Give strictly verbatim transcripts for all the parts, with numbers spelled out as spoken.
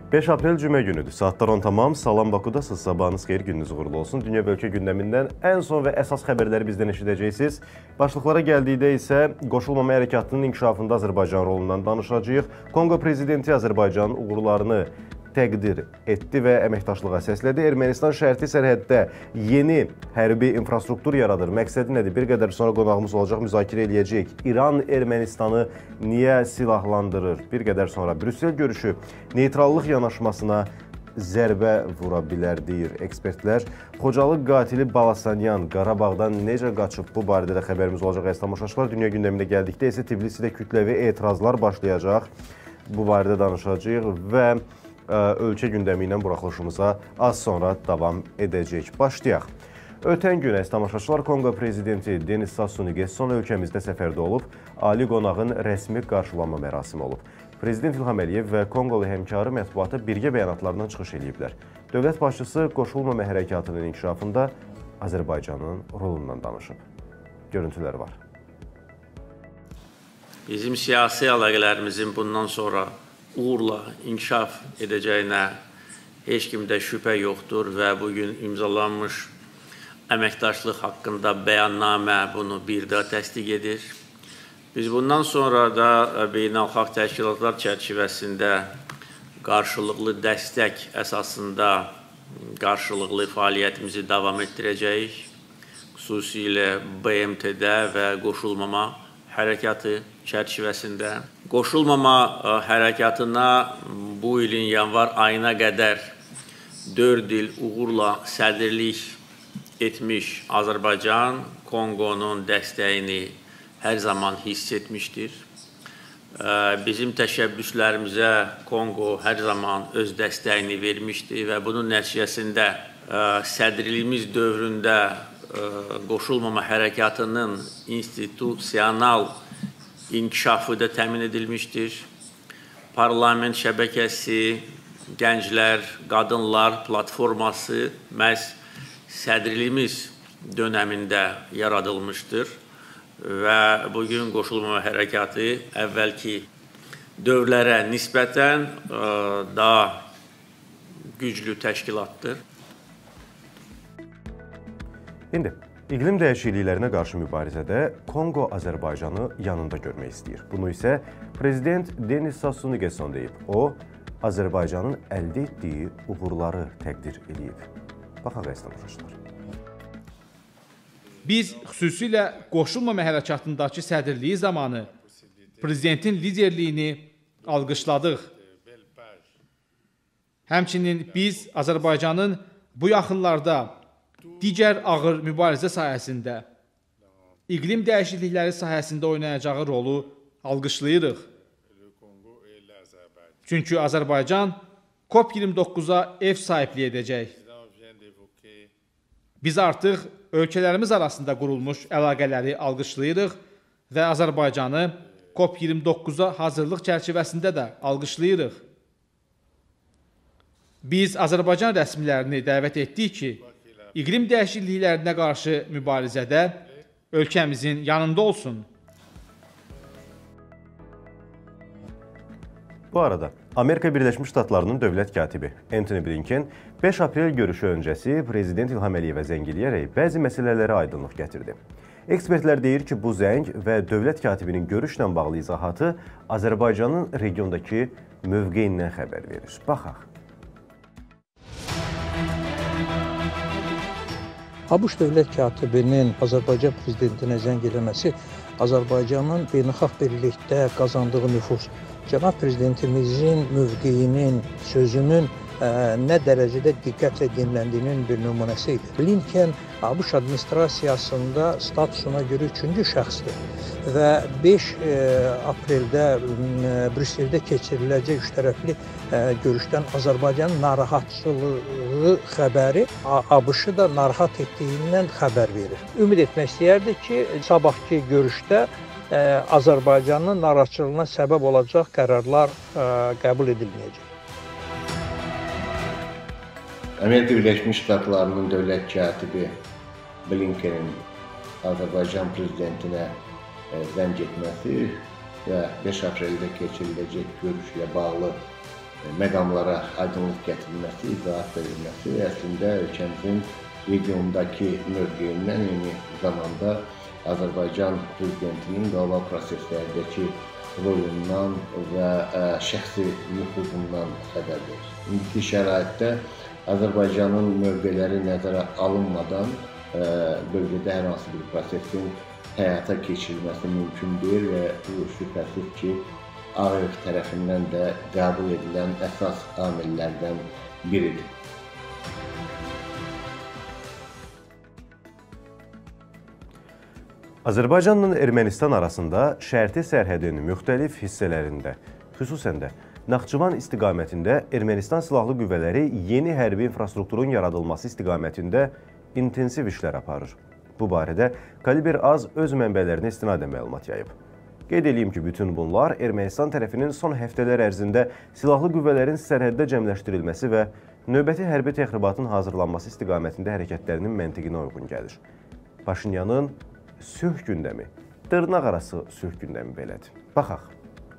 beş aprel cümə günüdür. Saatlar on tamam. Salam Bakudasınız. Sabahınız xeyir, gününüz uğurlu olsun. Dünya və ölkə gündəmindən ən son və əsas xəbərləri bizdən eşidəcəksiniz. Başlıqlara gəldikdə isə qoşulmama hərəkatının inkişafında Azərbaycan rolundan danışacağıq. Kongo prezidenti Azərbaycanın uğurlarını təqdir etdi və əməkdaşlığa səslədi. Ermənistan şərti sərhəddə yeni hərbi infrastruktur yaradır. Məqsədi nədir? Bir qədər sonra qonağımız olacaq, müzakirə eləyəcək. İran Ermənistanı niyə silahlandırır? Bir qədər sonra Brüssel görüşü neytrallıq yanaşmasına zərbə vura bilər, deyir ekspertlər. Xocalı qatili Balasanyan Qarabağdan necə qaçıb? Bu barədə də xəbərimiz olacaq. Əziz tamaşaçılar, dünya gündəmində gəldikdə isə Tbilisidə kütləvi etirazlar başlayacaq. Bu barədə danışacağıq və ölkə gündəmi ilə buraxılışımıza az sonra davam edəcək. Başlayaq. Ötən gün əziz tamaşaçılar, Kongo prezidenti Denis Sassou Nguesso ölkəmizdə səfərdə olub, ali qonağın rəsmi qarşılanma mərasimi olub. Prezident İlham Əliyev və Konqolu həmkarı mətbuata birgə bəyanatlarından çıxış ediblər. Dövlət başçısı qoşulmama hərəkatının inkişafında Azərbaycanın rolundan danışıb. Görüntülər var. Bizim siyasi əlaqələrimizin bundan sonra uğurla inkişaf edəcəyinə heç kimdə şübhə yoxdur və bugün imzalanmış əməkdaşlıq haqqında bəyannamə bunu bir də təsdiq edir. Biz bundan sonra da beynəlxalq təşkilatlar çərçivəsində qarşılıqlı dəstək əsasında qarşılıqlı fəaliyyətimizi davam etdirəcəyik. Xüsusilə B M T-də və qoşulmama hərəkatı çərçivəsində. Qoşulmama hərəkatına bu ilin yanvar ayına qədər dörd il uğurla sədrlik etmiş Azərbaycan Konqonun dəstəyini hər zaman hiss etmişdir. Bizim təşəbbüslərimizə Konqo hər zaman öz dəstəyini vermişdir və bunun nəticəsində sədrliyimiz dövründə qoşulmama hərəkatının institusional inkişafı da təmin edilmişdir. Parlament şəbəkəsi, gənclər, qadınlar platforması məhz sədrliyimiz dönəmində yaradılmışdır və bugün qoşulmama hərəkatı əvvəlki dövrlərə nisbətən daha güclü təşkilatdır. İndi, iqlim dəyişikliklərinə qarşı mübarizədə Kongo Azərbaycanı yanında görmək istəyir. Bunu isə Prezident Denis Sassou Nguesso deyib. O, Azərbaycanın əldə etdiyi uğurları təqdir edib. Baxaq əziz tamaşaçılar. Biz xüsusilə qoşulmama hərəkatındakı sədrliyi zamanı Prezidentin liderliyini alqışladıq. Həmçinin biz Azərbaycanın bu yaxınlarda digər ağır mübarizə sahəsində, iqlim dəyişiklikləri sahəsində oynayacağı rolu alqışlayırıq. Çünki Azərbaycan COP iyirmi doqquza ev sahibliyi edəcək. Biz artıq ölkələrimiz arasında qurulmuş əlaqələri alqışlayırıq və Azərbaycanı COP iyirmi doqquza hazırlıq çərçivəsində də alqışlayırıq. Biz Azərbaycan rəsmilərini dəvət etdik ki, iqlim dəyişikliklərinə qarşı mübarizədə ölkəmizin yanında olsun. Bu arada, Amerika Birləşmiş Ştatlarının dövlət katibi Antony Blinken beş aprel görüşü öncəsi Prezident İlham Əliyevə zəng eləyərək bəzi məsələlərə aydınlıq gətirdi. Ekspertlər deyir ki, bu zəng və dövlət katibinin görüşlə bağlı izahatı Azərbaycanın regiondakı mövqeyindən xəbər verir. Baxaq. ABŞ dövlət katibinin Azərbaycan prezidentinə zəng eləməsi Azərbaycanın beynəlxalq birlikdə qazandığı nüfuz, cənab prezidentimizin mövqeyinin, sözünün ə, nə dərəcədə diqqətlə dinləndiyinin bir nümunəsi idi. Blinken ABŞ administrasiyasında statusuna görə üçüncü şəxsdir və beş apreldə Brüsseldə keçiriləcək üçtərəfli görüşdən Azərbaycanın narahatçılığı xəbəri ABŞ-ı da narahat etdiyindən xəbər verir. Ümid etmək istəyərdik ki, sabahki görüşdə Azərbaycanın narahatçılığına səbəb olacaq qərarlar qəbul edilməyəcək. Amerika Birləşmiş Ştatlarının dövlət katibi Blinkenin Azərbaycan prezidentinə zəng etməsi və beş apreldə keçiriləcək görüşlə bağlı məqamlara aydınlıq gətirilməsi, izahat verilməsi və əslində ölkəmizin regiondakı mövqeyindən eyni zamanda Azərbaycan prezidentinin qlobal proseslərdəki rolundan və şəxsi nüfuzundan xəbər verir. İndiki şəraitdə Azərbaycanın mövqeləri nəzərə alınmadan bölgədə hər hansı bir prosesin həyata keçirilməsi mümkün deyil və bu şübhəsiz ki, Ağ Ev tərəfindən də qəbul edilən əsas amillərdən biridir. Azərbaycanla Ermənistan arasında şərti sərhədin müxtəlif hissələrində, xüsusən də Naxçıvan istiqamətində Ermənistan silahlı qüvvələri yeni hərbi infrastrukturun yaradılması istiqamətində intensiv işlər aparır. Bu barədə Kaliber Az öz mənbələrinə istinadən məlumat yayıb. Qeyd edeyim ki, bütün bunlar Ermənistan tərəfinin son həftələr ərzində silahlı qüvvələrin sərhəddə cəmləşdirilməsi və növbəti hərbi təxribatın hazırlanması istiqamətində hərəkətlərinin məntiqinə uyğun gəlir. Paşinyanın sülh gündəmi, dırnaq arası sülh gündəmi belədir. Baxaq.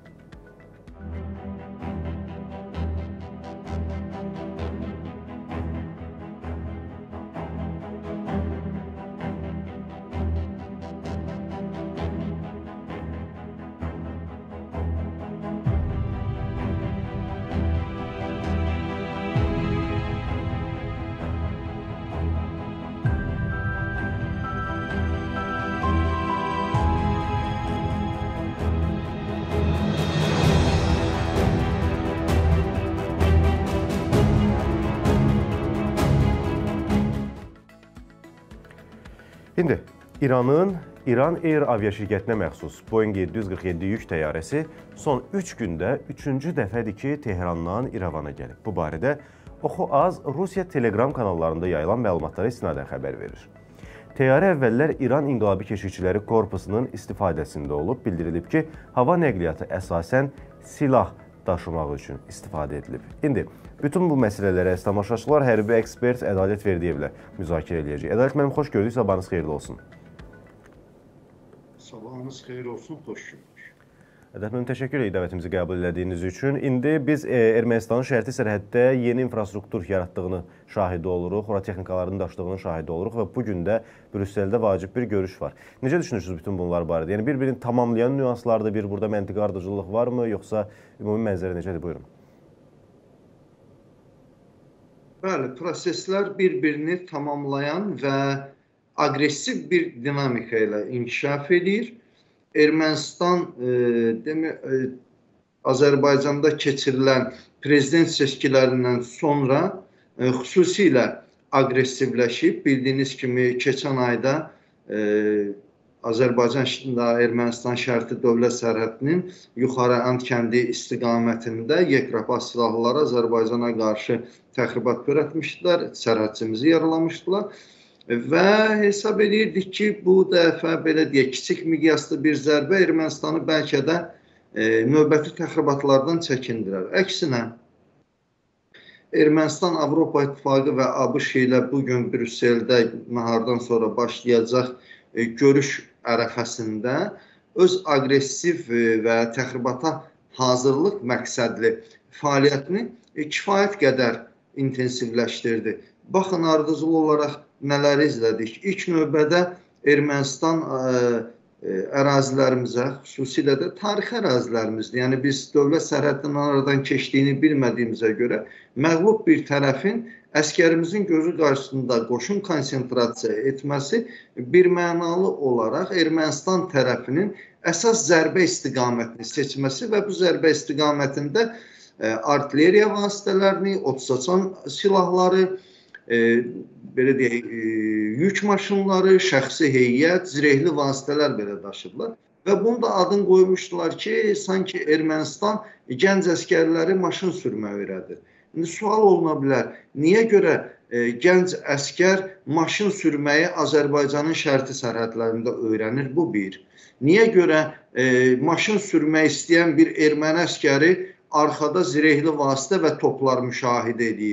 İndi İranın İran Air aviaşirkətinə məxsus Boeing yeddi yüz qırx yeddi yük təyyarəsi son üç gündə üçüncü dəfədir ki, Tehrandan İrəvana gəlib. Bu barədə Oxu Az Rusiya Telegram kanallarında yayılan məlumatlara istinadən xəbər verir. Təyyarə əvvəllər İran İnqilabi Keşikçiləri Korpusunun istifadəsində olub, bildirilib ki, hava nəqliyyatı əsasən silah daşımaq üçün istifadə edilib. İndi bütün bu məsələlərə tamaşaçılar hərbi ekspert Ədalət Verdiyevlə müzakirə edəcək. Ədalət, mənim xoş gördük, sabahınız xeyirli olsun. Sabahınız xeyirli olsun, xoş gördük. Ədalət, mənim təşəkkür edirəm dəvətimizi qəbul edədiyiniz üçün. İndi biz e, Ermənistanın şərti sərhəddə yeni infrastruktur yaratdığını şahidi oluruq, ora texnikaların daşıdığının şahidi oluruq və bugün də Brüsseldə vacib bir görüş var. Necə düşünürsünüz bütün bunlar barədə? Yəni bir-birini tamamlayan nüanslarda bir burada məntiqi ardıcıllıq varmı, yoxsa ümumi mənzərə necədir? Buyurun. Bəli, proseslər bir-birini tamamlayan və aqressiv bir dinamika ilə inkişaf edir. Ermənistan e, demə, e, Azərbaycanda keçirilən prezident seçkilərindən sonra e, xüsusilə aqressivləşib. Bildiyiniz kimi keçən ayda e, Azərbaycan Ermənistan şərti dövlət sərhədinin yuxarı Ant kəndi istiqamətində yekəpah silahlılar Azərbaycana qarşı təxribat törətmişdilər, sərhədçimizi yaralamışdılar. Və hesab edirdik ki, bu dəfə belə deyək, kiçik miqyaslı bir zərbə Ermənistanı bəlkə də e, növbəti təxribatlardan çəkindirər. Əksinə, Ermənistan Avropa İttifaqı və ABŞ ilə bugün Brüsseldə nahardan sonra başlayacaq e, görüş ərəfəsində öz aqressiv e, və təxribata hazırlıq məqsədli fəaliyyətini e, kifayət qədər intensivləşdirdi. Baxın, ardıcıl olaraq nələri izlədik? İlk növbədə Ermənistan ə, ə, ərazilərimizə, xüsusilə də tarixi ərazilərimizdir. Yəni biz dövlət sərhədinin aradan keçdiyini bilmədiyimizə görə məğlub bir tərəfin əskərimizin gözü qarşısında qoşun konsentrasiya etməsi bir mənalı olaraq Ermənistan tərəfinin əsas zərbə istiqamətini seçməsi və bu zərbə istiqamətində ə, artilleriya vasitələrini, otsaçan silahları, E, belə deyək, e, yük maşınları, şəxsi heyət, zirehli vasitələr belə daşıdılar. Və bunu da adını qoymuşdular ki, sanki Ermənistan gənc əskərləri maşın sürmə öyrədir. İndi sual oluna bilər, niyə görə e, gənc əskər maşın sürməyi Azərbaycanın şərti sərhədlərində öyrənir? Bu bir. Niyə görə e, maşın sürmək istəyən bir erməni əskəri arxada zirehli vasitə və toplar müşahidə edir?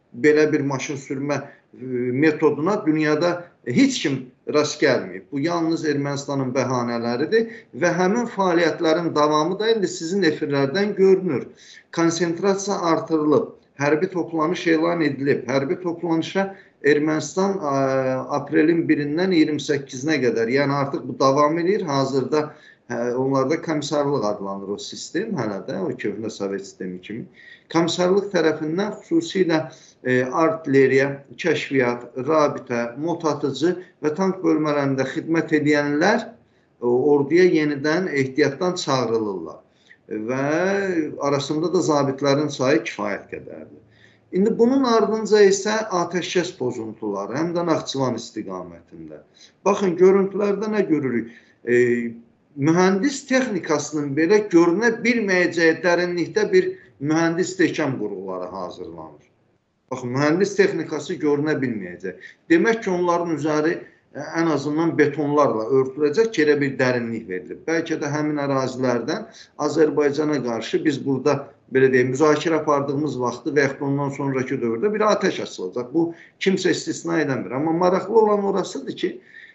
belə bir maşın sürmə metoduna dünyada heç kim rast gəlməyib. Bu yalnız Ermənistanın bəhanələridir və həmin fəaliyyətlərin davamı da indi sizin efirlərdən görünür. Konsentrasiya artırılıb, hərbi toplanış elan edilib. Hərbi toplanışa Ermənistan aprelin birindən iyirmi səkkizinə qədər, yəni artıq bu davam edir. Hazırda onlarda komissarlıq adlanır o sistem, hələ də o köhnə Sovet sistemi kimi. Komissarlıq tərəfindən xüsusilə artilleriya, kəşfiyyat, rabitə, mot atıcı və tank bölmələrində xidmət edənlər orduya yenidən ehtiyatdan çağırılırlar və arasında da zabitlərin sayı kifayət qədərdir. İndi bunun ardınca isə atəşkəs pozuntuları, həm də Naxçıvan istiqamətində. Baxın, görüntülərdə nə görürük? E, mühəndis texnikasının belə görünə bilməyəcəyi dərinlikdə bir mühəndis stehkam qurğuları hazırlanır. Baxın, mühəndis texnikası görünə bilməyəcək. Demək ki, onların üzəri ən azından betonlarla örtüləcək ki, elə bir dərinlik verilib. Bəlkə də həmin ərazilərdən Azərbaycana qarşı biz burada belə deyək, müzakirə apardığımız vaxtı və yaxud ondan sonraki dövrdə bir atəş açılacaq. Bu, kimsə istisna edəmir. Amma maraqlı olan orasıdır ki,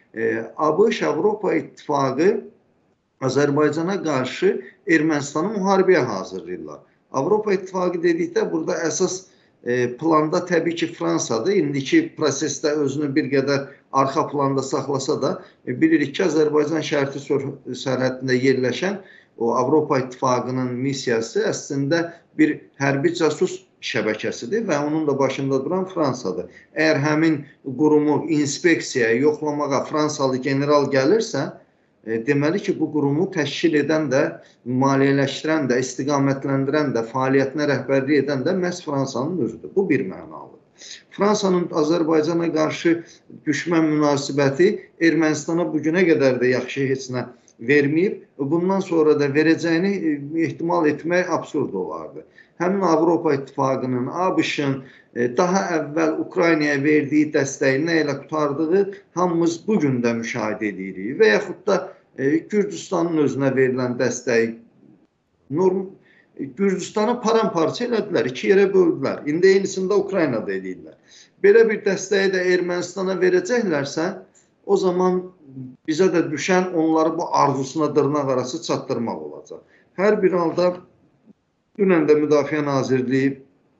ABŞ, Avropa İttifaqı Azərbaycana qarşı Ermənistanı müharibəyə hazırlayırlar. Avropa İttifaqı dedikdə burada əsas planda təbii ki, Fransadır. İndiki prosesdə özünü bir qədər arxa planda saxlasa da bilirik ki, Azərbaycan şərti sərhədində yerləşən o Avropa İttifaqının missiyası əslində bir hərbi casus şəbəkəsidir və onun da başında duran Fransadır. Əgər həmin qurumu inspeksiyaya, yoxlamağa Fransalı general gəlirsə, deməli ki, bu qurumu təşkil edən də, maliyyələşdirən də, istiqamətləndirən də, fəaliyyətinə rəhbərlik edən də məhz Fransanın özüdür. Bu bir mənalıdır. Fransanın Azərbaycana qarşı düşmən münasibəti Ermənistana bugünə qədər də yaxşı heç nə verməyib. Bundan sonra da verəcəyini ehtimal etmək absurd olardı. Həmin Avropa İttifaqının, ABŞ-ın daha əvvəl Ukraynaya verdiyi dəstəyi nə ilə tutardığı hamımız bugün də müşahidə edirik. Və yaxud da Gürcüstanın özünə verilən dəstəyi Gürcüstanı paramparça elədilər, iki yerə böldülər. İndi eynisində Ukraynada edirlər. Belə bir dəstəyi də Ermənistana verəcəklərsə, o zaman bizə də düşən onları bu arzusuna dırnaq arası çatdırmaq olacaq. Hər bir halda dünən də Müdafiə Nazirliyi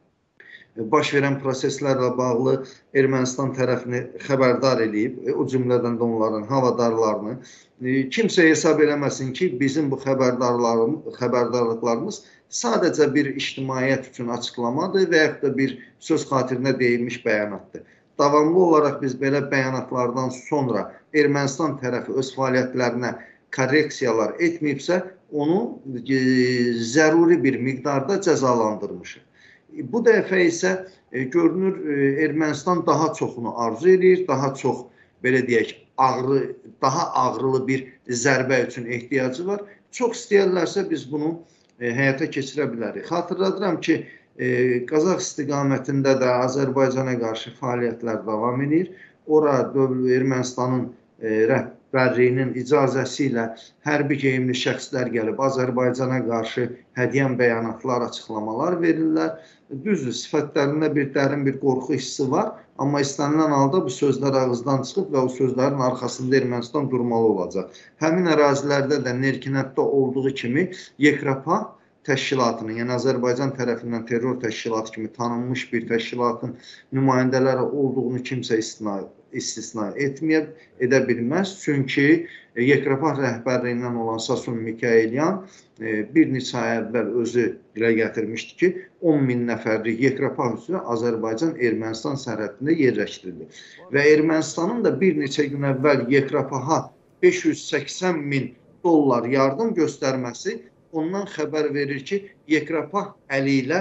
baş verən proseslərlə bağlı Ermənistan tərəfini xəbərdar edib, o cümlədən də onların havadarlarını. Kimsə hesab eləməsin ki, bizim bu xəbərdarlıqlarımız sadəcə bir ictimaiyyət üçün açıqlamadır və yaxud da bir söz xatirinə deyilmiş bəyanatdır. Davamlı olaraq biz belə bəyanatlardan sonra Ermənistan tərəfi öz fəaliyyətlərinə korreksiyalar etməyibsə, onu zəruri bir miqdarda cəzalandırmışıq. Bu dəfə isə görünür Ermənistan daha çoxunu arzu edir, daha çox belə deyək, ağrı, daha ağrılı bir zərbə üçün ehtiyacı var. Çox istəyərlərsə biz bunu həyata keçirə bilərik. Xatırladıram ki, Qazax istiqamətində də Azərbaycana qarşı fəaliyyətlər davam edir. Ora Ermənistanın rəhbərliyinin icazəsi ilə hərbi geyimli şəxslər gəlib Azərbaycana qarşı hədiyyən bəyanatlar, açıqlamalar verirlər. Düzdür, sifətlərində bir dərin bir qorxu hissi var, amma istənilən halda bu sözlər ağızdan çıxıb və o sözlərin arxasında Ermənistan durmalı olacaq. Həmin ərazilərdə də Nerkinətdə olduğu kimi Yekrapa təşkilatının, yəni Azərbaycan tərəfindən terror təşkilatı kimi tanınmış bir təşkilatın nümayəndələri olduğunu kimsə istisna etməyə edə bilməz. Çünki Yekrapah rəhbərliyindən olan Sasun Mikaelyan bir neçə ay əvvəl özü dilə gətirmişdi ki, on min nəfərlik Yekrapah üzrə Azərbaycan Ermənistan sərhədində yerləşdirildi. Və Ermənistanın da bir neçə gün əvvəl Yekrapaha beş yüz səksən min dollar yardım göstərməsi ondan xəbər verir ki, Yekrapah əli ilə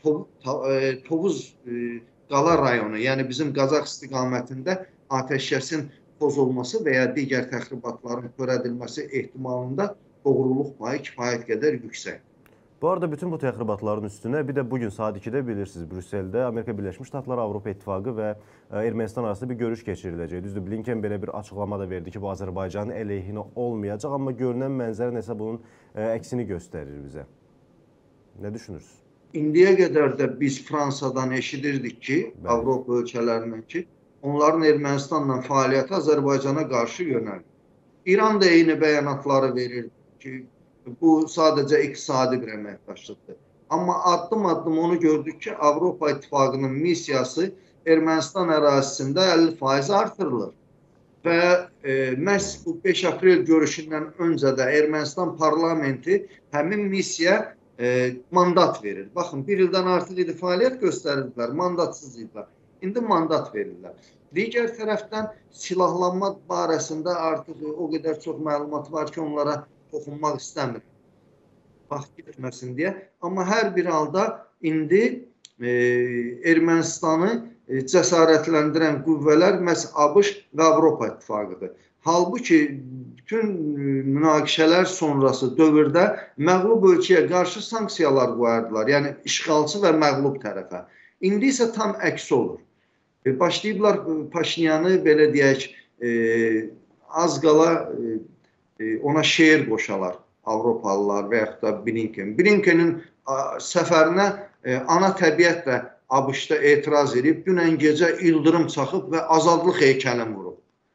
Tovuz Qala rayonu, yəni bizim Qazax istiqamətində atəşkəsin pozulması və ya digər təxribatların törədilməsi ehtimalında doğruluq payı kifayət qədər yüksək. Bu arada bütün bu təxribatların üstünə bir də bugün saat ikidə bilirsiniz Brüsseldə Amerika Birləşmiş Ştatları, Avropa İttifaqı və Ermənistan arasında bir görüş keçiriləcək. Düzdür, Blinken belə bir açıqlama da verdi ki, bu Azərbaycanın əleyhinə olmayacaq, amma görünən mənzərə nəsə bunun əksini göstərir bizə. Nə düşünürsünüz? indiyə qədər də biz Fransadan eşidirdik ki, Avropa ölkələrindən ki, onların Ermənistanla fəaliyyəti Azərbaycana qarşı yönəlir. İran da eyni bəyanatları verir ki, bu sadəcə iqtisadi bir əməkdaşlıqdır. Amma addım-addım onu gördük ki, Avropa İttifaqının missiyası Ermənistan ərazisində əlli faiz artırılır. Və e, məhz bu beş aprel görüşündən öncə də Ermənistan parlamenti həmin missiya e, mandat verir. Baxın, bir ildən artıq idi fəaliyyət göstərirdilər, mandatsız idilər. İndi mandat verirlər. Digər tərəfdən silahlanma barəsində artıq o qədər çox məlumat var ki, onlara toxunmaq istəmir. Vaxt getməsin deyə. Amma hər bir halda indi e, Ermənistanı e, cəsarətləndirən qüvvələr məhz ABŞ və Avropa İttifaqıdır. Halbuki bütün münaqişələr sonrası dövrdə məğlub ölkəyə qarşı sanksiyalar qoyardılar. Yəni işğalçı və məğlub tərəfə. İndi isə tam əksi olur. E, başlayıblar Paşinyanı belə deyək, e, az qala e, ona şeir qoşalar Avropalılar və yaxud da Blinken. Blinkenin səfərinə e, ana təbiət də ABŞ-da etiraz edib, dünən gecə ildırım çaxıb və azadlıq heykəlini vurub.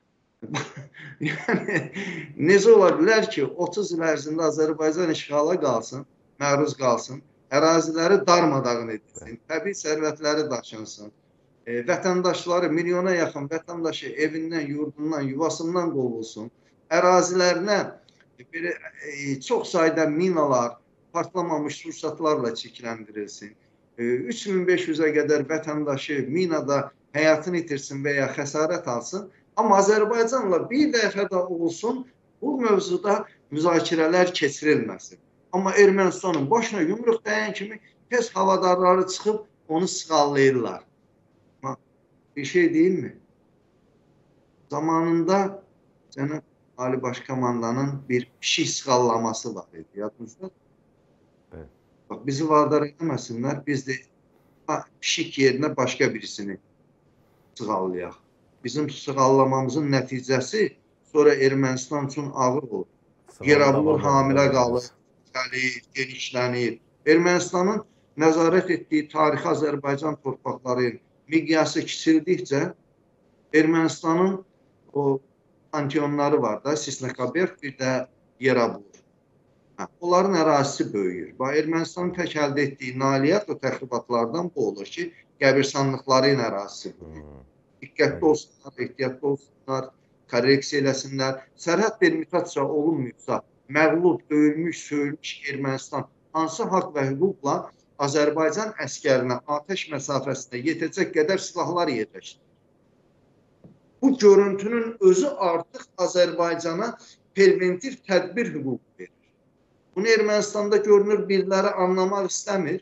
Yəni, necə ola bilər ki, otuz il ərzində Azərbaycan işğala qalsın, məruz qalsın, əraziləri darmadağın edilsin, təbii sərvətləri daşınsın, e, vətəndaşları, milyona yaxın vətəndaşı evindən, yurdundan, yuvasından qovulsun, ərazilərinə belə, e, çox sayda minalar, partlamamış sursatlarla çirkləndirilsin, e, üç min beş yüzə qədər vətəndaşı minada həyatını itirsin və ya xəsarət alsın. Amma Azərbaycanla bir dəfə də olsun bu mövzuda müzakirələr keçirilməsin. Amma Ermənistanın başına yumruq dəyən kimi tez havadarları çıxıb onu sığallayırlar. Bir şey deyil mi? Zamanında Cənab Ali Başkomandanın bir pişik sığallaması var idi, yadınızda? Evet. Bak, bizi vadar etməsinlər, biz də pişik yerinə başqa birisini sığallayaq. Bizim sığallamamızın nəticəsi sonra Ermənistan üçün ağır olur. Yerabulur, hamilə qalır, genişlənir. Ermənistanın nəzarət etdiyi tarixi Azərbaycan torpaqları miqyası kiçildikcə Ermənistanın o antiyonları var da, Sisnakaberg, bir də Yerabulur. Onların ərazisi böyüyür. Ermənistanın tək əldə etdiyi nailiyyət və təxribatlardan bu olur ki, qəbirstanlıqların ərazisi böyüyür. Diqqətli olsunlar, ehtiyatlı olsunlar, korreksiya eləsinlər. Sərhəd delimitasiya olunmuyubsa, məğlub, döyülmüş, söyülmüş Ermənistan hansı haqq və hüquqla Azərbaycan əskərinə atəş məsafəsində yetəcək qədər silahlar yerləşdirir. Bu görüntünün özü artıq Azərbaycana preventiv tədbir hüququ verir. Bunu Ermənistanda görünür, biriləri anlamaq istəmir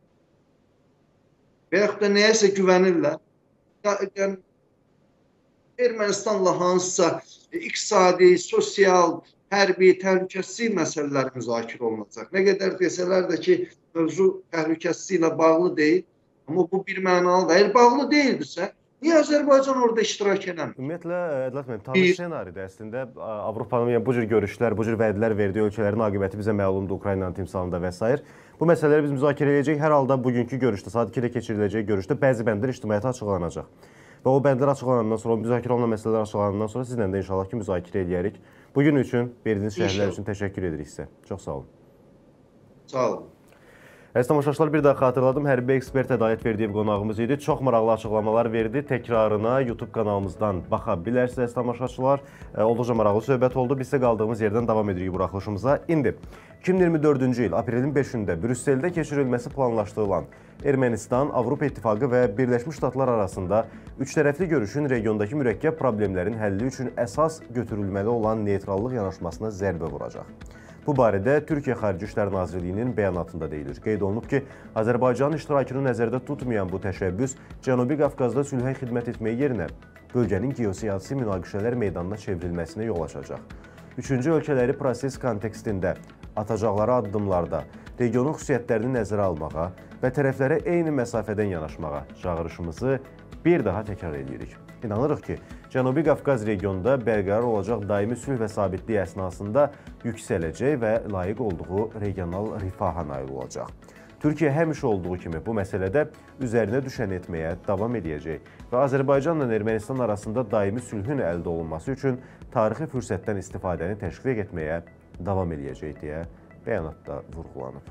və yaxud da nəyəsə güvənirlər. Yəni, Ermənistanla hansısa iqtisadi, sosial, hərbi, təhlükəsizlik məsələləri müzakirə olunacaq. Nə qədər desələr də ki, mövzu təhlükəsizliyi ilə bağlı deyil, amma bu bir mənalı da. Əgər bağlı deyildirsə, niyə Azərbaycan orada iştirak edəmir? Ümumiyyətlə, Ədalət müəllim, tanış senaridir əslində. Avropanın yəni, bu cür görüşlər, bu cür vədlər verdiyi ölkələrin aqibəti bizə məlumdur, Ukraynanın timsalında və s. Bu məsələləri biz müzakirə edəcək. Hər halda bugünkü görüşdə, saat ikidə keçiriləcək görüşdə bəzi bəndlər ictimaiyyətə açıqlanacaq. Və o bəndlər açıqlanandan sonra, müzakirə olunan məsələlər açıqlanandan sonra sizlə də inşallah ki, müzakirə edərik. Bugün üçün, verdiyiniz şərhlər üçün təşəkkür edirik sizə. Çox sağ olun. Sağ olun. Əziz tamaşaçılar, bir daha xatırladım. Hərbi ekspert Hədayət Verdiyev qonağımız idi. Çox maraqlı açıqlamalar verdi. Təkrarına YouTube kanalımızdan baxa bilərsiniz, əziz tamaşaçılar. Olduqca maraqlı söhbət oldu. Biz isə qaldığımız yerdən davam edirik buraxılışımıza. İndi iki min iyirmi dördüncü il aprelin beşində Brüsseldə keçirilməsi planlaşdırılan Ermənistan, Avropa İttifaqı və Birləşmiş Ştatlar arasında üçtərəfli görüşün regiondakı mürəkkəb problemlərin həlli üçün əsas götürülməli olan neytrallıq yanaşmasına zərbə vuracaq. Bu barədə Türkiyə Xarici İşlər Nazirliyinin bəyanatında deyilir. Qeyd olunub ki, Azərbaycanın iştirakını nəzərdə tutmayan bu təşəbbüs Cənubi Qafqazda sülhə xidmət etməyi yerinə bölgənin geosiyasi münaqişələr meydanına çevrilməsinə yol açacaq. Üçüncü ölkələri proses kontekstində atacaqları addımlarda regionun xüsusiyyətlərini nəzərə almağa və tərəflərə eyni məsafədən yanaşmağa çağırışımızı bir daha təkrar edirik. İnanırıq ki, Cənubi Qafqaz regionunda bərqərar olacaq daimi sülh və sabitlik əsnasında yüksələcək və layiq olduğu regional rifaha nail olacaq. Türkiyə həmişə olduğu kimi bu məsələdə üzərinə düşən etməyə davam edəcək və Azərbaycanla Ermənistan arasında daimi sülhün əldə olunması üçün tarixi fürsətdən istifadəni təşviq etməyə davam edəcək deyə bəyanatda vurğulanıb.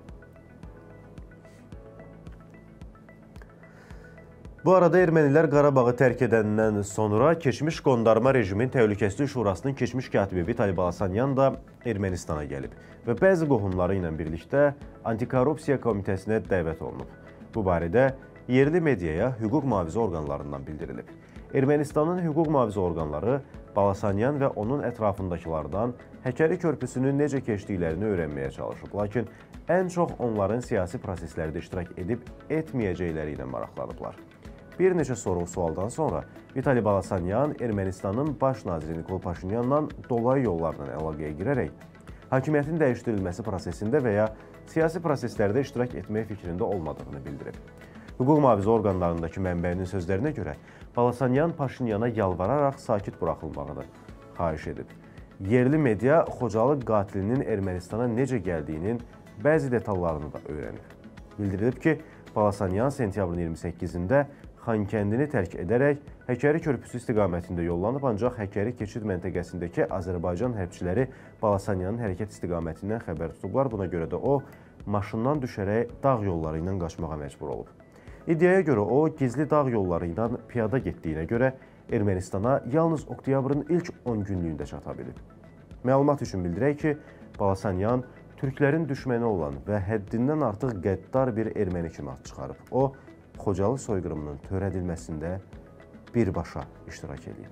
Bu arada ermənilər Qarabağı tərk edəndən sonra keçmiş qondarma rejimin Təhlükəsizlik Şurasının keçmiş katibi Vitali Balasanyan da Ermənistana gəlib və bəzi qohumları ilə birlikdə Antikorrupsiya Komitəsinə dəvət olunub. Bu barədə yerli mediaya hüquq mühafizə orqanlarından bildirilib. Ermənistanın hüquq mühafizə orqanları Balasanyan və onun ətrafındakılardan Həkəri körpüsünün necə keçdiklərini öyrənməyə çalışıb. Lakin ən çox onların siyasi proseslərdə iştirak edib etməyəcəkləri ilə maraqlanıblar. Bir neçə soru-sualdan sonra Vitali Balasanyan Ermənistanın baş naziri Nikol Paşinyanla dolayı yollarla əlaqəyə girərək hakimiyyətin dəyişdirilməsi prosesində və ya siyasi proseslərdə iştirak etmək fikrində olmadığını bildirib. Hüquq mühafizə orqanlarındakı mənbəyinin sözlərinə görə Balasanyan Paşinyana yalvararaq sakit buraxılmağını xahiş edib. Yerli media Xocalı qatilinin Ermənistana necə gəldiyinin bəzi detallarını da öyrənib. Bildirilib ki, Balasanyan sentyabrın iyirmi səkkizində Xankəndini tərk edərək Həkəri körpüsü istiqamətində yollanıb, ancaq Həkəri keçid məntəqəsindəki Azərbaycan hərbçiləri Balasanyanın hərəkət istiqamətindən xəbər tutublar. Buna görə də o, maşından düşərək dağ yolları ilə qaçmağa məcbur olub. İddiaya görə o, gizli dağ yolları ilə piyada getdiyinə görə Ermənistana yalnız oktyabrın ilk on günlüyündə çata bilib. Məlumat üçün bildirək ki, Balasanyan türklərin düşməni olan və həddindən artıq qəddar bir erməni kimi ad çıxarıb. O, Xocalı soyqırımının törədilməsində birbaşa iştirak edib.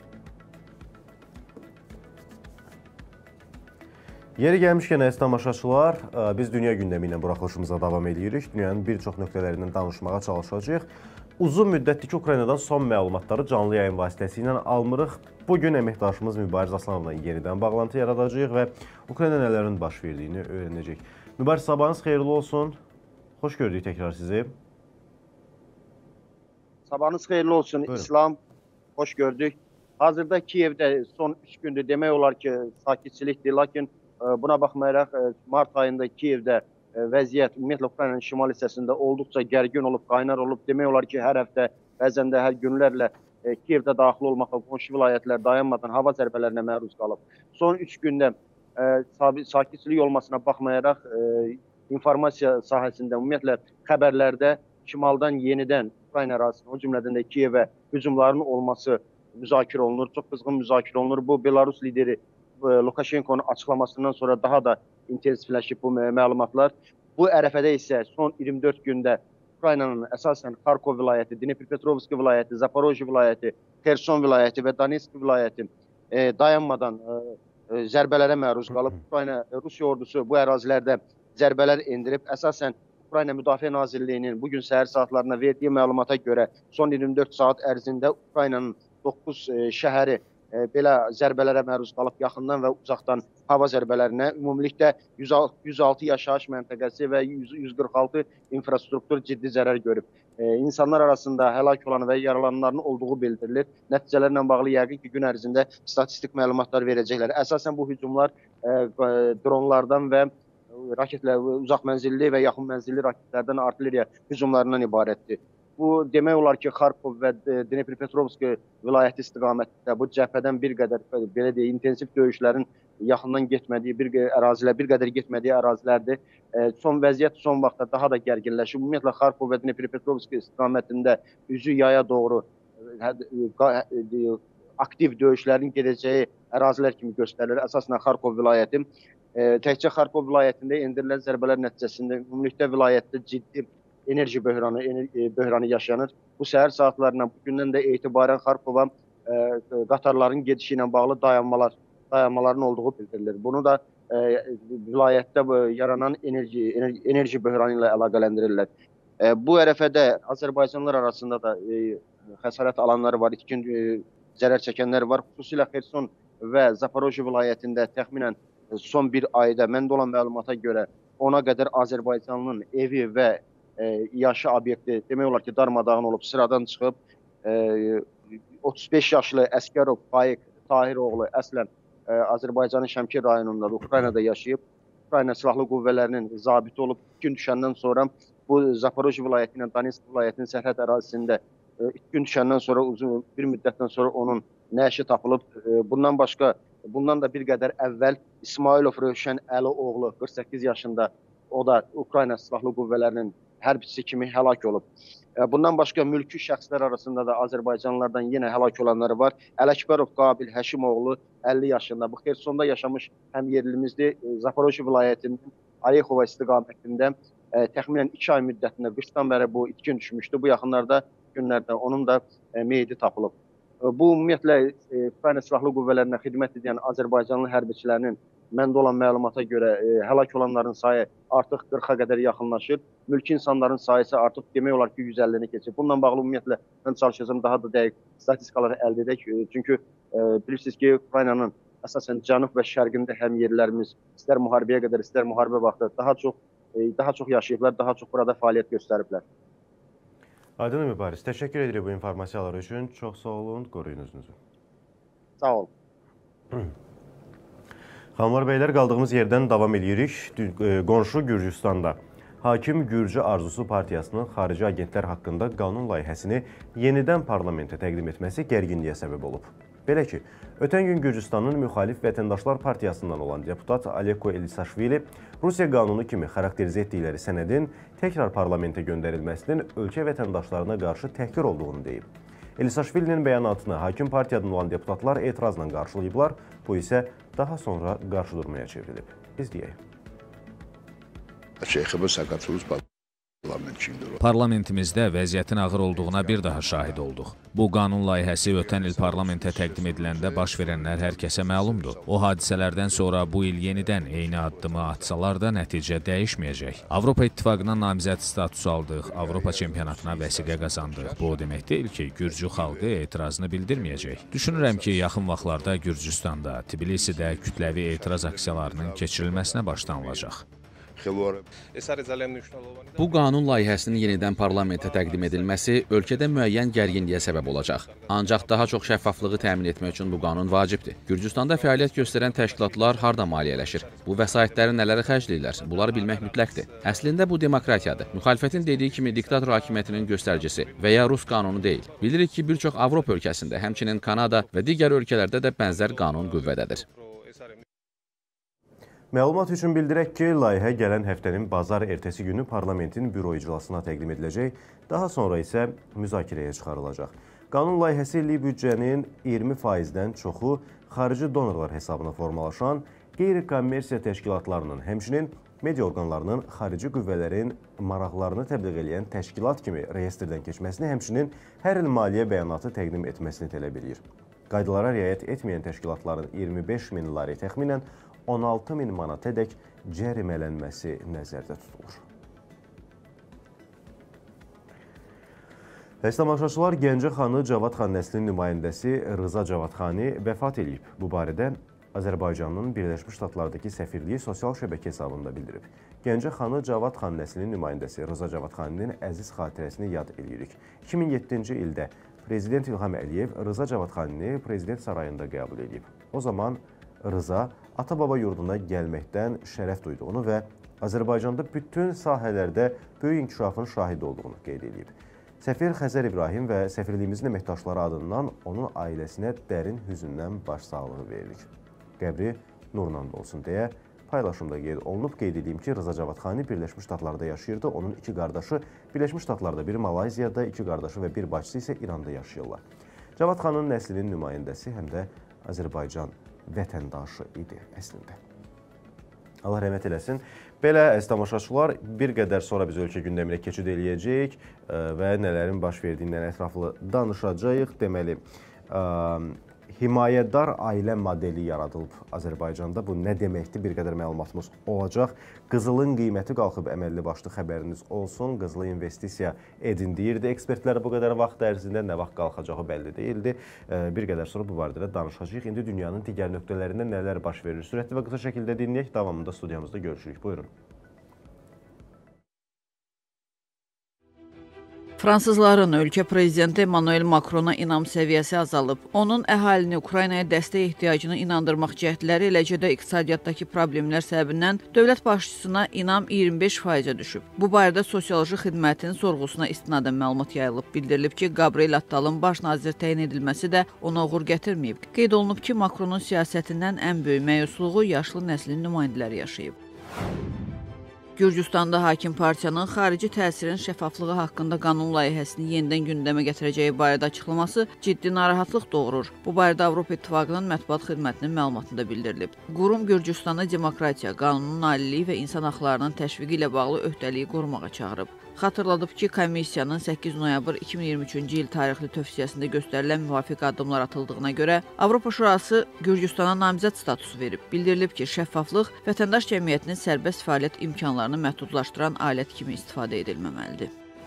Yeri gəlmişkən, əziz tamaşaçılar, biz dünya gündəmi ilə buraxılışımıza davam edirik. Dünyanın bir çox nöqtələrindən danışmağa çalışacağıq. Uzun müddətli ki, Ukraynadan son məlumatları canlı yayın vasitəsilə almırıq. Bugün əməkdaşımız Mübariz Aslanovla yenidən bağlantı yaradacağıq və Ukrayna nələrin baş verdiyini öyrənəcək. Mübariz, sabahınız xeyirli olsun. Xoş gördük təkrar sizi. Sabahınız xeyirli olsun. Buyurun. İslam, hoş gördük. Hazırda Kiyevdə son üç gündür demək olar ki, sakitçilikdir. Lakin buna baxmayaraq mart ayında Kiyevdə vəziyyət ümumiyyətlə Ukraynanın şimal hissəsində olduqca gərgin olub, qaynar olub. Demək olar ki, hər həftə, bəzən də hər günlərlə Kiyevdə daxil olmaqla qonşu vilayətlər dayanmadan hava zərbələrinə məruz qalıb. Son üç gündə sakitçilik olmasına baxmayaraq informasiya sahəsində, ümumiyyətlə xəbərlərdə şimaldan yenidən Ukrayna ərazisində, o cümlədən də Kiyevə hücumların olması müzakirə olunur, çox qızğın müzakirə olunur. Bu, Belarus lideri Lukashenkonun açıqlamasından sonra daha da intensivləşib bu məlumatlar. Bu ərəfədə isə son iyirmi dörd gündə Ukraynanın əsasən Xarkov vilayəti, Dnepropetrovsk vilayəti, Zaporojye vilayəti, Xerson vilayəti və Donetsk vilayəti dayanmadan zərbələrə məruz qalıb. Ukrayna, Rusiya ordusu bu ərazilərdə zərbələr endirib. Əsasən Ukrayna Müdafiə Nazirliyinin bugün səhər saatlarına verdiyi məlumata görə son iyirmi dörd saat ərzində Ukraynanın doqquz şəhəri belə zərbələrə məruz qalıb, yaxından və uzaqdan hava zərbələrinə. Ümumilikdə yüz altı yaşayış məntəqəsi və yüz qırx altı infrastruktur ciddi zərər görüb. İnsanlar arasında həlak olan və yaralananların olduğu bildirilir. Nəticələrlə bağlı yəqin ki, gün ərzində statistik məlumatlar verəcəklər. Əsasən bu hücumlar dronlardan və raketlər, uzaq mənzilli və yaxın mənzilli raketlərdən artilleriya hücumlarından ibarətdir. Bu, demək olar ki, Xarkov və Dnepropetrovsk vilayəti istiqamətində bu cəbhədən bir qədər, belə deyək, intensiv döyüşlərin yaxından getmədiyi, bir ərazilər, bir qədər getmədiyi ərazilərdir. Son vəziyyət son vaxtda daha da gərginləşib. Ümumiyyətlə, Xarkov və Dnepropetrovsk istiqamətində üzü yaya doğru aktiv döyüşlərin gedəcəyi ərazilər kimi göstərilir. Əsasən Xarkov vilayəti. Təkcə Xarkov vilayətində endirilən zərbələr nəticəsində ümumilikdə vilayətdə ciddi enerji böhranı, böhranı yaşanır. Bu səhər saatlarından bugündən də etibarən Xarkova qatarların gedişi ilə bağlı dayanmalar, dayanmaların olduğu bildirilir. Bunu da vilayətdə yaranan enerji, enerji böhranı ilə əlaqələndirirlər. Bu ərəfədə Azərbaycanlılar arasında da xəsarət alanlar var, itkin zərər çəkənlər var. Xüsusilə Xerson və Zaporojye vilayətində təxminən son bir ayda məndə olan məlumata görə ona qədər Azərbaycanlının evi və e, yaşı obyekti demək olar ki, darmadağın olub, sıradan çıxıb. E, otuz beş yaşlı Əskərov Faiq Tahiroğlu əslən e, Azərbaycanın Şəmkir rayonunda, Ukraynada yaşayıb. Ukrayna Silahlı Qüvvələrinin zabiti olub. İki gün düşəndən sonra bu Zaporojye vilayəti ilə Donetsk vilayətinin sərhəd ərazisində iki gün düşəndən sonra uzun bir müddətdən sonra onun nəşi tapılıb. Bundan başqa, bundan da bir qədər əvvəl İsmailov Rövşən Əli oğlu qırx səkkiz yaşında, o da Ukrayna Silahlı Qüvvələrinin hərbçisi kimi həlak olub. Bundan başqa mülki şəxslər arasında da Azərbaycanlılardan yenə həlak olanları var. Ələkbərov Qabil Həşimoğlu əlli yaşında. Bu Xersonda yaşamış həm yerlimizdir. Zaporojye vilayətinin Orexova istiqamətində təxminən iki ay müddətində qışdan bəri bu itkin düşmüşdü. Bu yaxınlarda günlərdə onun da meyidi tapılıb. Bu ümumiyyətlə Ukrayna Silahlı Qüvvələrinə xidmət edən Azərbaycanlı hərbiçilərinin məndə olan məlumata görə həlak olanların sayı artıq qırxa qədər yaxınlaşır. Mülki insanların sayısı artıq demək olar ki yüz əllini keçir. Bununla bağlı ümumiyyətlə mən çalışacağım daha da dəqiq statistikaları əldə edək. Çünki bilirsiniz ki Ukraynanın əsasən cənub və şərqində həm yerlərimiz istər müharibəyə qədər, istər müharibə vaxtı daha çox daha çox yaşayıblar, daha çox burada fəaliyyət göstəriblər. Aydın Mübariz, təşəkkür edirik bu informasiyalar üçün. Çox sağ olun, qoruyun özünüzü. Sağ olun. Xanımlar, beylər, qaldığımız yerdən davam edirik. Qonşu Gürcüstanda Hakim Gürcü Arzusu Partiyasının xarici agentlər haqqında qanun layihəsini yenidən parlamentə təqdim etməsi gərginliyə səbəb olub. Belə ki, ötən gün Gürcüstanın Müxalif Vətəndaşlar Partiyasından olan deputat Aleko Elisaşvili Rusiya qanunu kimi xarakterizə etdikləri sənədin təkrar parlamentə göndərilməsinin ölkə vətəndaşlarına qarşı təhqir olduğunu deyib. Elisaşvilinin bəyanatını hakim partiyadan olan deputatlar etirazla qarşılayıblar, bu isə daha sonra qarşı durmaya çevrilib. İzləyək. Parlamentimizdə vəziyyətin ağır olduğuna bir daha şahid olduq. Bu qanun layihəsi ötən il parlamentə təqdim ediləndə baş verənlər hər kəsə məlumdur. O hadisələrdən sonra bu il yenidən eyni addımı atsalar da nəticə dəyişməyəcək. Avropa İttifaqına namizəd statusu aldıq, Avropa çempionatına vəsiqə qazandıq. Bu o demək deyil ki, Gürcü xalqı etirazını bildirməyəcək. Düşünürəm ki, yaxın vaxtlarda Gürcüstanda, Tbilisidə kütləvi etiraz aksiyalarının keçirilməsinə başlanılacaq. Bu qanun layihəsinin yenidən parlamentə təqdim edilməsi ölkədə müəyyən gərginliyə səbəb olacaq. Ancaq daha çox şəffaflığı təmin etmək üçün bu qanun vacibdir. Gürcüstanda fəaliyyət göstərən təşkilatlar harda maliyyələşir? Bu vəsaitləri nələri xərcləyirlər? Bunları bilmək mütləqdir. Əslində bu demokratiyadır. Müxalifətin dediyi kimi diktator hakimiyyətinin göstəricisi və ya Rus qanunu deyil. Bilirik ki, bir çox Avropa ölkəsində, həmçinin Kanada və digər ölkələrdə də bənzər qanun qüvvədədir. Məlumat üçün bildirək ki, layihə gələn həftənin bazar ertəsi günü parlamentin büro iclasına təqdim ediləcək, daha sonra isə müzakirəyə çıxarılacaq. Qanun layihəsi illik büdcənin iyirmi faizdən çoxu xarici donorlar hesabına formalaşan qeyri-kommersiya təşkilatlarının, həmçinin media orqanlarının xarici qüvvələrin maraqlarını təbliğ edən təşkilat kimi reyestrdən keçməsini, həmçinin hər il maliyyə bəyanatı təqdim etməsini tələb edir. Qaydalara riayət etməyən təşkilatların iyirmi beş min lari təxminən on altı min manatədək cərimələnməsi nəzərdə tutulur. Tamaşaçılar, Gəncə xanı Cavadxan nəslinin nümayəndəsi Rıza Cavadxani vəfat edib. Bu barədə Azərbaycanın Birləşmiş Ştatlardakı səfirliyi sosial şəbəkə hesabında bildirib. Gəncə xanı Cavadxan nəslinin nümayəndəsi Rıza Cavadxaninin əziz xatirəsini yad edirik. iki min yeddinci ildə Prezident İlham Əliyev Rıza Cavadxanini Prezident sarayında qəbul edib. O zaman Rıza ata-baba yurduna gəlməkdən şərəf duyduğunu və Azərbaycanda bütün sahələrdə böyük inkişafın şahidi olduğunu qeyd edib. Səfir Xəzər İbrahim və səfirliyimizin əməkdaşları adından onun ailəsinə dərin hüzündən başsağlığı veririk. Qəbri nurla olsun deyə paylaşımda qeyd olunub. Qeyd edeyim ki, Rıza Cavadxani Birləşmiş Ştatlarda yaşayırdı. Onun iki qardaşı Birləşmiş Ştatlarda, biri Malayziyada, iki qardaşı və bir bacısı isə İranda yaşayırlar. Cavadxanın nəslinin nümayəndəsi həm də Azərbaycan vətəndaşı idi əslində. Allah rəhmət eləsin. Belə, əziz tamaşaçılar, bir qədər sonra biz ölkə gündəminə keçid eləyəcəyik və nələrin baş verdiyindən ətraflı danışacağıq. Deməli, himayədar ailə modeli yaradılıb Azərbaycanda. Bu nə deməkdir? Bir qədər məlumatımız olacaq. Qızılın qiyməti qalxıb əməlli başlı xəbəriniz olsun. Qızılı investisiya edin deyirdi. Ekspertlər bu qədər vaxt ərzində nə vaxt qalxacağı bəlli deyildi. Bir qədər sonra bu barədə danışacağıq. İndi dünyanın digər nöqtələrində nələr baş verir? Sürətli və qısa şəkildə dinləyək. Davamında studiyamızda görüşürük. Buyurun. Fransızların ölkə prezidenti Emmanuel Macrona inam səviyyəsi azalıb. Onun əhalini Ukraynaya dəstək ehtiyacını inandırmaq cəhdləri, eləcə də iqtisadiyyatdakı problemlər səbəbindən dövlət başçısına inam iyirmi beş faizə düşüb. Bu barədə Sosioloji xidmətin sorğusuna istinadən məlumat yayılıb. Bildirilib ki, Gabriel Attalın baş nazir təyin edilməsi də ona uğur gətirməyib. Qeyd olunub ki, Macronun siyasətindən ən böyük məyusluğu yaşlı nəslin nümayəndələri yaşayıb. Gürcüstanda hakim partiyanın xarici təsirin şəffaflığı haqqında qanun layihəsini yenidən gündəmə gətirəcəyi barədə açıqlaması ciddi narahatlıq doğurur. Bu barədə Avropa İttifaqının mətbuat xidmətinin məlumatında bildirilib. Qurum Gürcüstanı demokratiya, qanunun aliliyi və insan haqlarının təşviqi ilə bağlı öhdəliyi qorumağa çağırıb. Xatırladıb ki, komissiyanın səkkiz noyabr iki min iyirmi üçüncü il tarixli tövsiyəsində göstərilən müvafiq addımlar atıldığına görə Avropa Şurası Gürcüstana namizəd statusu verib. Bildirilib ki, şəffaflıq vətəndaş cəmiyyətinin sərbəst fəaliyyət imkanlarını məhdudlaşdıran alət kimi istifadə edilməməlidir.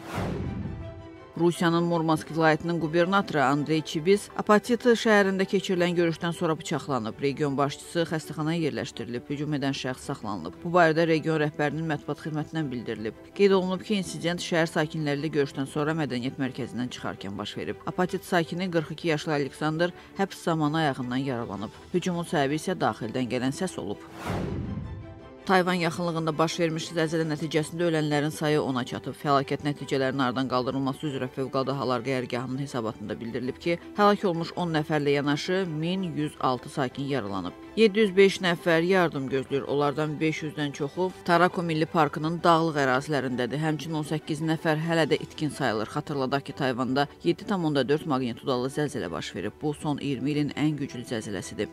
Rusiyanın Murmansk vilayətinin qubernatoru Andrey Çibis Apatiti şəhərində keçirilən görüşdən sonra bıçaqlanıb. Region başçısı xəstəxanaya yerləşdirilib, hücum edən şəxs saxlanılıb. Bu barədə region rəhbərinin mətbuat xidmətindən bildirilib. Qeyd olunub ki, insident şəhər sakinləri ilə görüşdən sonra mədəniyyət mərkəzindən çıxarkən baş verib. Apatiti sakini qırx iki yaşlı Aleksandr həbs zamanı ayağından yaralanıb. Hücumun səbəbi isə daxildən gələn səs olub. Tayvan yaxınlığında baş vermiş zəlzələ nəticəsində ölənlərin sayı ona çatıb. Fəlakət nəticələrinin aradan qaldırılması üzrə Fövqəladə Hallar Qərargahının hesabatında bildirilib ki, həlak olmuş on nəfərlə yanaşı min yüz altı sakin yaralanıb. yeddi yüz beş nəfər yardım gözləyir. Onlardan beş yüzdən çoxu Tarako Milli Parkının dağlıq ərazilərindədir. Həmçinin on səkkiz nəfər hələ də itkin sayılır. Xatırladaq ki, Tayvanda yeddi tam dörd maqnitudalı zəlzələ baş verib. Bu, son iyirmi ilin ən güclü zəlzələsidir.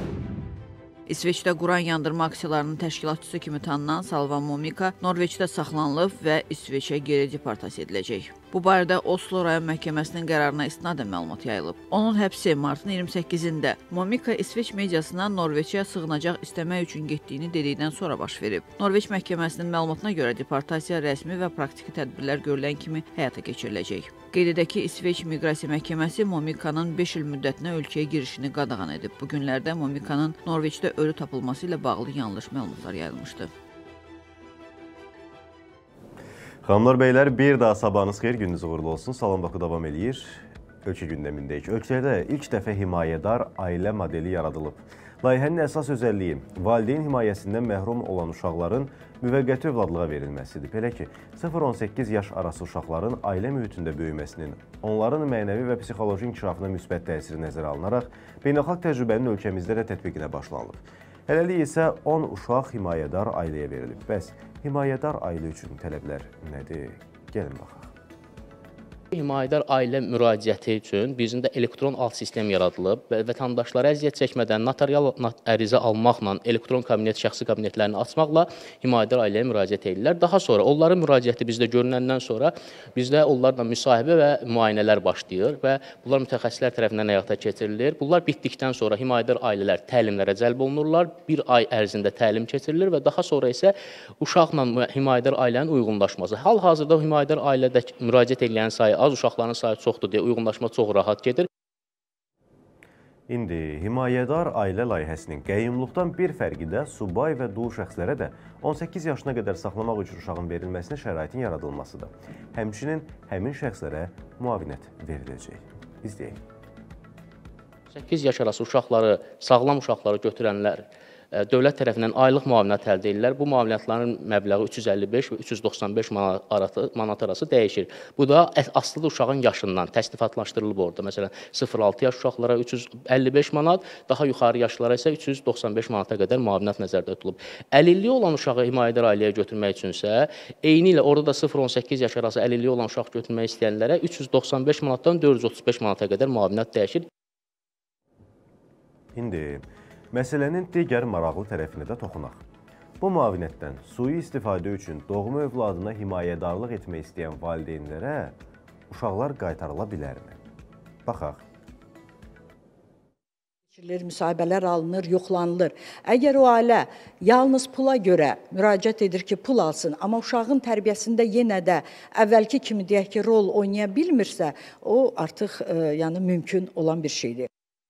İsveçdə Quran yandırma aksiyalarının təşkilatçısı kimi tanınan Salvan Momika Norveçdə saxlanılıb və İsveçə geri deportasiya ediləcək. Bu barədə Oslo rayon məhkəməsinin qərarına istinadən məlumat yayılıb. Onun həbsi martın iyirmi səkkizində Momika İsveç mediasına Norveçə sığınacaq istəmək üçün getdiyini dedikdən sonra baş verib. Norveç məhkəməsinin məlumatına görə deportasiya rəsmi və praktiki tədbirlər görülən kimi həyata keçiriləcək. Qeyd edək ki, İsveç Miqrasiya Məhkəməsi Momikanın beş il müddətinə ölkəyə girişini qadağan edib. Bu günlərdə Momikanın Norveçdə ölü tapılması ilə bağlı yanlış məlumatlar yayılmışdı. Xanımlar, beylər, bir daha sabahınız xeyir, gününüz uğurlu olsun. Salam Baku davam eləyir. Ölkə gündəmindəyik. Ölkədə ilk dəfə himayədar ailə modeli yaradılıb. Layihənin əsas özəlliyi valideyn himayəsindən məhrum olan uşaqların müvəqqəti övladlığa verilməsidir. Belə ki, sıfır on səkkiz yaş arası uşaqların ailə mühitində böyüməsinin, onların mənəvi və psixoloji inkişafına müsbət təsiri nəzərə alınaraq, beynəlxalq təcrübənin ölkəmizdə də tətbiqinə başlanılıb. Hələlik isə on uşaq himayədar ailəyə verilib. Bəs himayədar ailə üçün tələblər nədir? Gəlin baxaq. Himayədar ailə müraciəti üçün bizim də elektron alt sistem yaradılıb və vətəndaşlara əziyyət çəkmədən notarial ərizə almaqla, elektron kabinet, şəxsi kabinetlərini açmaqla himayədar ailəyə müraciət edirlər. Daha sonra onların müraciəti bizdə görünəndən sonra bizdə onlarla müsahibə və müayinələr başlayır və bunlar mütəxəssislər tərəfindən həyata keçirilir. Bunlar bitdikdən sonra himayədar ailələr təlimlərə cəlb olunurlar. Bir ay ərzində təlim keçirilir və daha sonra isə uşaqla himayədar ailənin uyğunlaşması. Hal-hazırda himayədar ailədə müraciət edilən sayı az, uşaqların sayı çoxdur deyə uyğunlaşma çox rahat gedir. İndi himayədar ailə layihəsinin qəyyumluqdan bir fərqi də subay və dul şəxslərə də on səkkiz yaşına qədər saxlamaq üçün uşağın verilməsinə şəraitin yaradılmasıdır. Həmçinin həmin şəxslərə müavinət veriləcək. İzləyək. səkkiz yaş arası uşaqları, sağlam uşaqları götürənlər dövlət tərəfindən aylıq müavinət əldə edirlər. Bu müavinətlərin məbləği üç yüz əlli beş və üç yüz doxsan beş manat arası dəyişir. Bu da asılı uşağın yaşından təsnifatlaşdırılıb orada. Məsələn, sıfır altı yaş uşaqlara üç yüz əlli beş manat, daha yuxarı yaşlara isə üç yüz doxsan beş manata qədər müavinət nəzərdə tutulub. əlilliyi olan uşağı himayədar ailəyə götürmək üçünsə, eyni ilə orada da sıfır on səkkiz yaş arası əlilliyi olan uşaq götürmək istəyənlərə üç yüz doxsan beş manatdan dörd yüz otuz beş manata qədər müavinət dəyişir. İndi məsələnin digər maraqlı tərəfinə də toxunaq. Bu müavinətdən sui istifadə üçün doğma övladına himayədarlıq etmək istəyən valideynlərə uşaqlar qaytarıla bilərmi? Baxaq. Müsahibələr alınır, yoxlanılır. Əgər o ailə yalnız pula görə müraciət edir ki, pul alsın, amma uşağın tərbiyəsində yenə də əvvəlki kimi deyək ki, rol oynaya bilmirsə, o artıq e, yəni mümkün olan bir şeydir.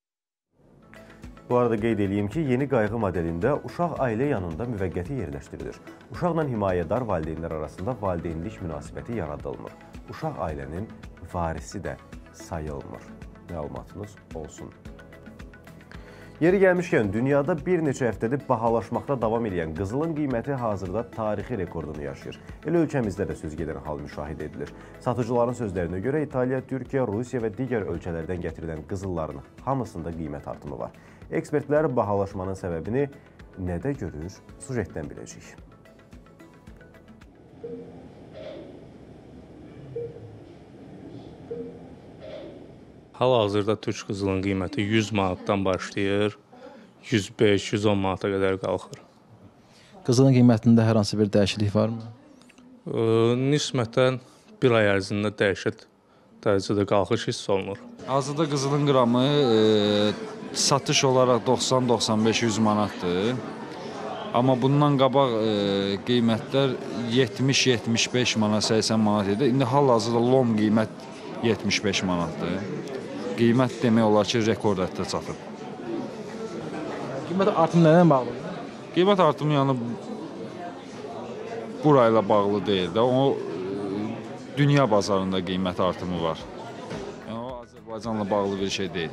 Bu arada qeyd edeyim ki, yeni qayğı modelində uşaq ailə yanında müvəqqəti yerləşdirilir. Uşaqla himayədar valideynlər arasında valideynlik münasibəti yaradılmır. uşaq ailənin varisi də sayılmır. Məlumatınız olsun. Yeri gəlmişkən, dünyada bir neçə həftədir bahalaşmaqda davam edən qızılın qiyməti hazırda tarixi rekordunu yaşayır. Elə ölkəmizdə də söz gedən hal müşahidə edilir. Satıcıların sözlərinə görə İtaliya, Türkiyə, Rusiya və digər ölkələrdən gətirilən qızılların hamısında qiymət artımı var. Ekspertlər bahalaşmanın səbəbini nədə görür? Sujetdən biləcəyik. Hal-hazırda türk qızılın qiyməti yüz manatdan başlayır, yüz beş yüz on manata qədər qalxır. Qızılın qiymətində hər hansı bir dəyişiklik varmı? E, nisbətən bir ay ərzində dəhşət dərəcədə qalxış hiss olunur. Hazırda qızılın qramı e, satış olaraq doxsan doxsan beş yüz manatdır. Amma bundan qabaq e, qiymətlər yetmiş yetmiş beş manat, səksən manat idi. İndi hal-hazırda lom qiymət yetmiş beş manatdır. Qiymət demək olar ki, rekord həddə çatıb. Qiymət artımı nədən bağlıdır? Qiymət artımı yəni burayla bağlı deyil də, o dünya bazarında qiymət artımı var. Yəni o Azərbaycanla bağlı bir şey deyil.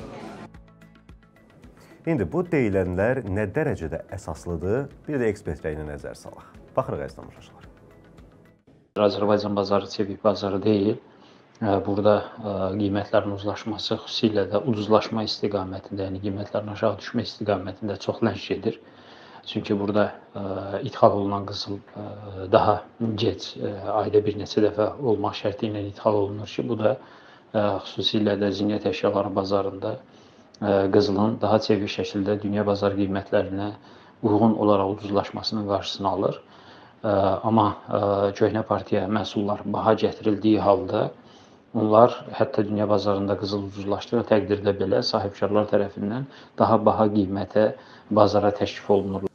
İndi bu deyilənlər nə dərəcədə əsaslıdır? Bir də ekspert rəyinə nəzər salaq. Baxırıq əziz tamaşaçılar. Azərbaycan bazarı çevik bazarı deyil. Burada qiymətlərin uzlaşması, xüsusilə də ucuzlaşma istiqamətində, yəni qiymətlərin aşağı düşmə istiqamətində çox ləng gedir. Çünki burada ithal olunan qızıl daha gec, ayda bir neçə dəfə olmaq şərti ilə ithal olunur ki, bu da xüsusilə də zinət əşyaları bazarında qızılın daha çevik şəkildə dünya bazar qiymətlərinə uyğun olaraq ucuzlaşmasının qarşısını alır. Amma köhnə partiya məhsullar baha gətirildiyi halda onlar hətta dünya bazarında qızıl ucuzlaşdığı təqdirdə belə sahibkarlar tərəfindən daha baha qiymətə bazara təklif olunurlar.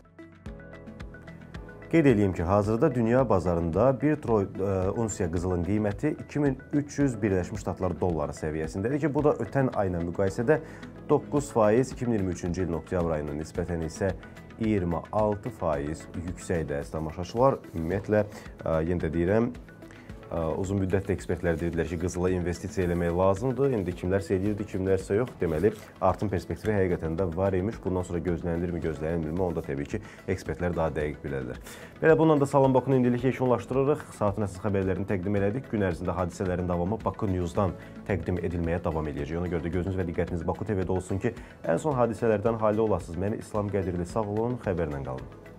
Qeyd edeyim ki, hazırda dünya bazarında bir troy unsiya qızılın qiyməti iki min üç yüz Birləşmiş Ştatlar dolları səviyyəsindədir ki, bu da ötən ayla müqayisədə doqquz faiz, iki min iyirmi üçüncü ilin oktyabr ayına nisbətən isə iyirmi altı faiz yüksəkdir əziz tamaşaçılar. Ümumiyyətlə, yenə də deyirəm, uzun müddətli ekspertlər dedilər ki, qızıla investisiya eləmək lazımdır. İndi kimlərsə eləyirdi, kimlərsə yox. Deməli, artım perspektifi həqiqətən də var imiş. Bundan sonra gözlənilirmi, gözlənilmirmi? Onda təbii ki, ekspertlər daha dəqiq bilərlər. Belə bununla da Salam Bakını indilik yekunlaşdırırıq. Saatin əsas xəbərlərini təqdim elədik. Gün ərzində hadisələrin davamı Bakı News'dan təqdim edilməyə davam edəcək. Ona görə də gözünüz və diqqətiniz Bakı T V-də olsun ki, ən son hadisələrdən hali olasınız. Məni İslam Qədirli, sağ olun, xəbərlə qalın.